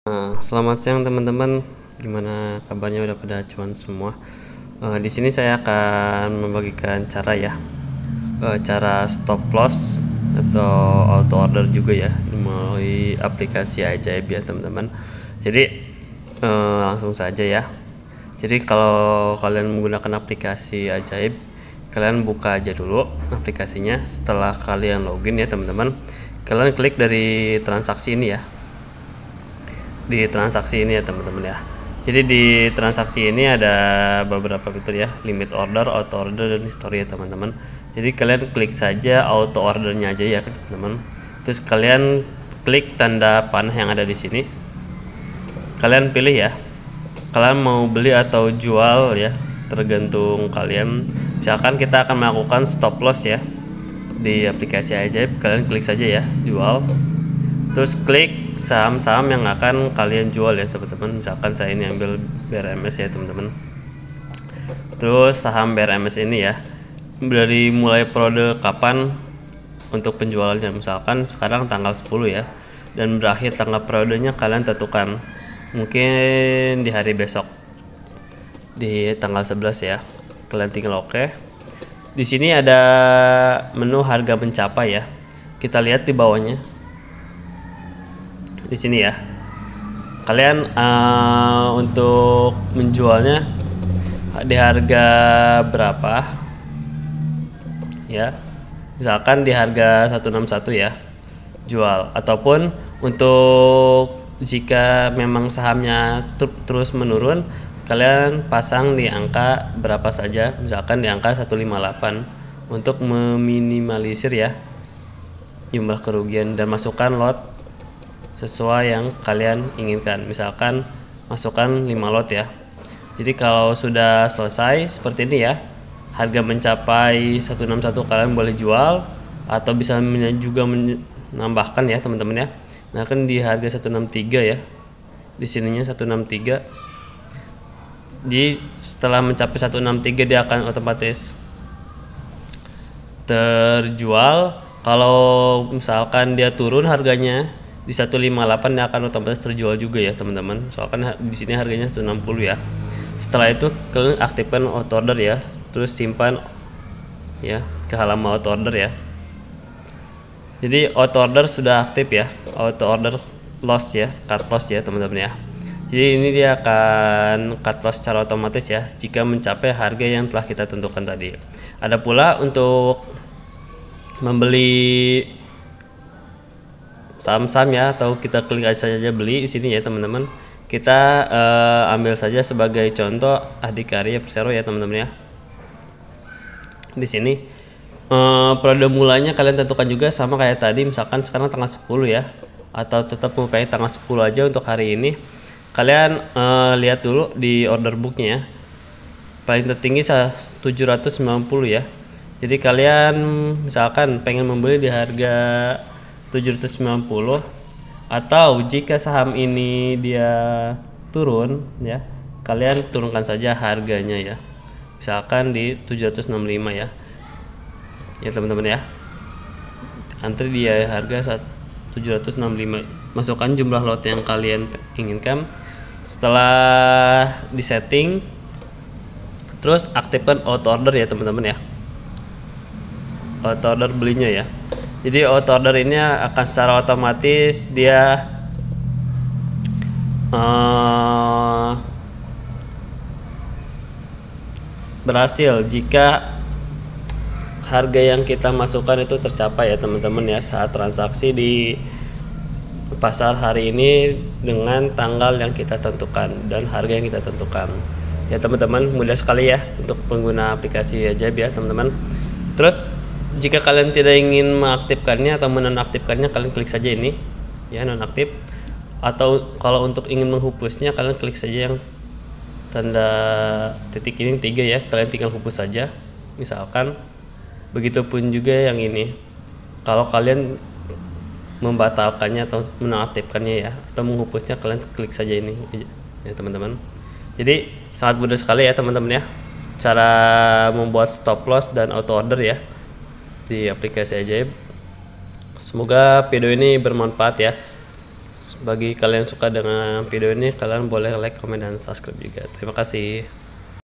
Selamat siang teman-teman, gimana kabarnya, udah pada cuan semua? Di sini saya akan membagikan cara ya, cara stop loss atau auto order juga ya melalui aplikasi Ajaib ya teman-teman. Jadi langsung saja ya. Jadi kalau kalian menggunakan aplikasi Ajaib, kalian buka aja dulu aplikasinya. Setelah kalian login ya teman-teman, kalian klik dari transaksi ini ya. Di transaksi ini ya teman-teman ya. Jadi di transaksi ini ada beberapa fitur ya, limit order, auto order, dan history ya teman-teman. Jadi kalian klik saja auto ordernya aja ya teman-teman. Terus kalian klik tanda panah yang ada di sini. Kalian pilih ya, kalian mau beli atau jual ya, tergantung kalian. Misalkan kita akan melakukan stop loss ya di aplikasi Ajaib, kalian klik saja ya jual. Terus klik saham-saham yang akan kalian jual ya teman-teman. Misalkan saya ini ambil BRMS ya teman-teman. Terus saham BRMS ini ya, dari mulai periode kapan untuk penjualannya, misalkan sekarang tanggal 10 ya, dan berakhir tanggal periodenya kalian tentukan, mungkin di hari besok di tanggal 11 ya. Kalian tinggal oke. Di sini ada menu harga mencapai ya, kita lihat di bawahnya di sini ya. Kalian untuk menjualnya di harga berapa ya, misalkan di harga 161 ya jual, ataupun untuk jika memang sahamnya terus menurun, kalian pasang di angka berapa saja, misalkan di angka 158 untuk meminimalisir ya jumlah kerugian, dan masukkan lot sesuai yang kalian inginkan. Misalkan masukkan 5 lot ya. Jadi kalau sudah selesai seperti ini ya, harga mencapai 161 kalian boleh jual, atau bisa juga menambahkan ya teman-teman ya. Nah kan di harga 163 ya, di sininya 163. Jadi setelah mencapai 163 dia akan otomatis terjual. Kalau misalkan dia turun harganya di 158, dia akan otomatis terjual juga ya teman-teman. Soalnya di sini harganya 160 ya. Setelah itu kalian aktifkan auto order ya, terus simpan ya ke halaman auto order ya. Jadi auto order sudah aktif ya, auto order loss ya, cut loss ya teman-teman ya. Jadi ini dia akan cut loss secara otomatis ya jika mencapai harga yang telah kita tentukan tadi. Ada pula untuk membeli saham-saham ya, atau kita klik aja beli di sini ya teman-teman. Kita ambil saja sebagai contoh Adikarya Persero ya teman-teman ya. Di sini periode mulanya kalian tentukan juga sama kayak tadi, misalkan sekarang tanggal 10 ya, atau tetap mau pakai tanggal 10 aja untuk hari ini. Kalian lihat dulu di order booknya ya, paling tertinggi 790 ya. Jadi kalian misalkan pengen membeli di harga 790, atau jika saham ini dia turun ya, kalian turunkan saja harganya ya, misalkan di 765 ya teman-teman ya. Antri dia harga 765, masukkan jumlah lot yang kalian inginkan. Setelah disetting, terus aktifkan auto order ya teman-teman ya, auto order belinya ya. Jadi auto order ini akan secara otomatis dia berhasil jika harga yang kita masukkan itu tercapai ya teman-teman ya, saat transaksi di pasar hari ini dengan tanggal yang kita tentukan dan harga yang kita tentukan ya teman-teman. Mudah sekali ya untuk pengguna aplikasi Ajaib ya teman-teman. Terus jika kalian tidak ingin mengaktifkannya atau menonaktifkannya, kalian klik saja ini ya, nonaktif. Atau kalau untuk ingin menghapusnya, kalian klik saja yang tanda titik ini 3 ya, kalian tinggal hapus saja misalkan. Begitupun juga yang ini, kalau kalian membatalkannya atau menonaktifkannya ya, atau menghapusnya, kalian klik saja ini ya teman-teman. Jadi sangat mudah sekali ya teman-teman ya, cara membuat stop loss dan auto order ya di aplikasi Ajaib. Semoga video ini bermanfaat ya. Bagi kalian yang suka dengan video ini, kalian boleh like, komen, dan subscribe juga. Terima kasih.